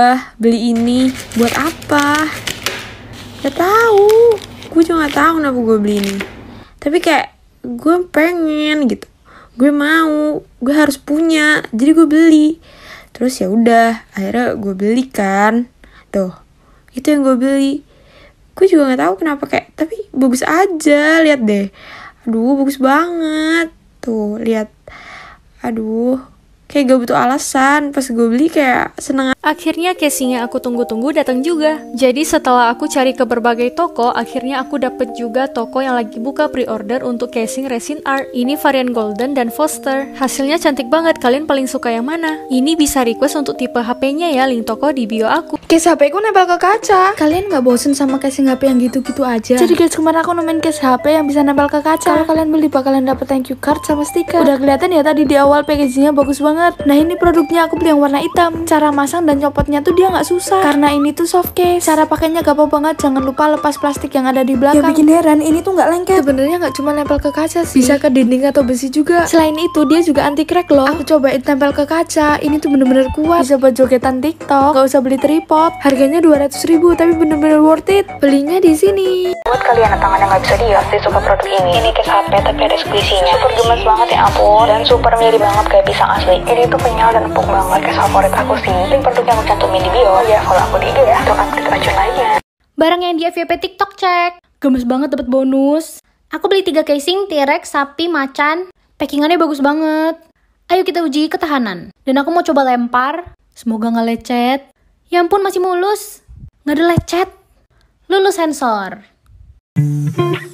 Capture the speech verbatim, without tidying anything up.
udah beli ini buat apa? Gak tahu. Gue juga gak tahu kenapa gue beli ini. Tapi kayak gue pengen gitu. Gue mau, gue harus punya. Jadi gue beli. Terus ya udah, akhirnya gue beli kan. Tuh, itu yang gue beli. Gue juga gak tahu kenapa kayak, tapi bagus aja, lihat deh. Aduh, bagus banget. Tuh, lihat. Aduh, kayak gak butuh alasan. Pas gue beli kayak seneng. Akhirnya casing yang aku tunggu-tunggu datang juga. Jadi setelah aku cari ke berbagai toko, akhirnya aku dapet juga toko yang lagi buka pre-order untuk casing resin art. Ini varian golden dan Foster. Hasilnya cantik banget, kalian paling suka yang mana? Ini bisa request untuk tipe H P-nya ya, link toko di bio aku. Case H P ku nempel ke kaca. Kalian gak bosen sama casing H P yang gitu-gitu aja? Jadi guys, kemarin aku nemuin case H P yang bisa nempel ke kaca. Kalau kalian beli bakalan dapet thank you card sama stiker. Udah kelihatan ya tadi di awal packagingnya bagus banget. Nah ini produknya aku beli yang warna hitam. Cara masang dan copotnya tuh dia nggak susah karena ini tuh soft case. Cara pakainya gampang banget, jangan lupa lepas plastik yang ada di belakang. Yang bikin heran ini tuh nggak lengket. Sebenarnya nggak cuma nempel ke kaca sih, bisa ke dinding atau besi juga. Selain itu dia juga anti crack loh. Aku cobain tempel ke kaca, ini tuh bener-bener kuat, bisa buat jogetan TikTok. Gak usah beli tripod, harganya dua ratus ribu tapi bener-bener worth it. Belinya di sini. Buat kalian yang tangannya nggak bisa diam, pasti suka produk ini. Ini case H P tapi ada squishy-nya. Super gemes banget ya ampun, dan super mirip banget kayak pisang asli. Ini tuh kenyal dan empuk banget, kayak favorit aku sih. Link produknya aku cantumin di bio ya, kalau aku di I G ya, untuk update racun lainnya. Barang yang di F Y P TikTok cek. Gemes banget dapat bonus. Aku beli tiga casing T-Rex, sapi, macan. Packingannya bagus banget. Ayo kita uji ketahanan. Dan aku mau coba lempar. Semoga nggak lecet. Ya ampun masih mulus. Nggak ada lecet. Lulus sensor.